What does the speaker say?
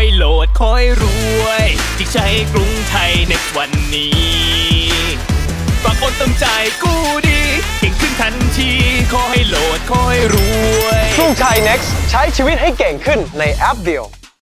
ให้โหลดขอให้รวยที่ใช้กรุงไทยในวันนี้ฝากคนเติมใจกู้ดีเก่งขึ้นทันทีขอให้โหลดขอให้รวยกรุงไทย Next ใช้ชีวิตให้เก่งขึ้นในแอปเดียว